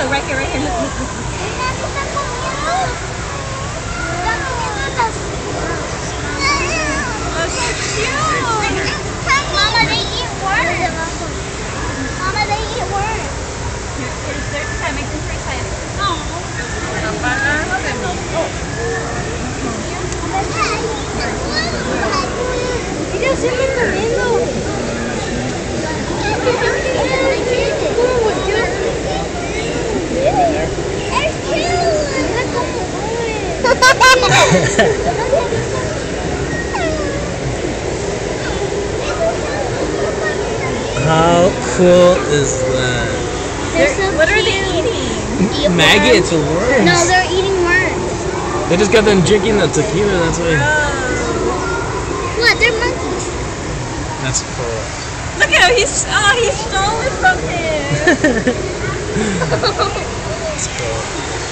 look, right here, right here. Look, look, look. Oh, so cute. Mama, they eat worms. Mama, they eat worms. Here's their time. Make them free time. Mira, se me comiendo. How cool is that? What are they eating? Maggots or worms? No, they're eating worms. They just got them drinking the tequila, that's why. What? They're monkeys. That's cool. Look at him. He stole it from him. That's cool.